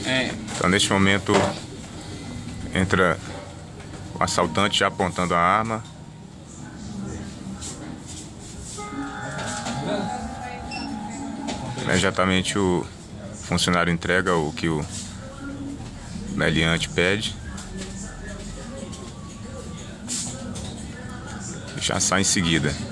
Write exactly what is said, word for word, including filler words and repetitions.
É. Então neste momento entra o assaltante já apontando a arma. Imediatamente o funcionário entrega o que o meliante pede. Já sai em seguida.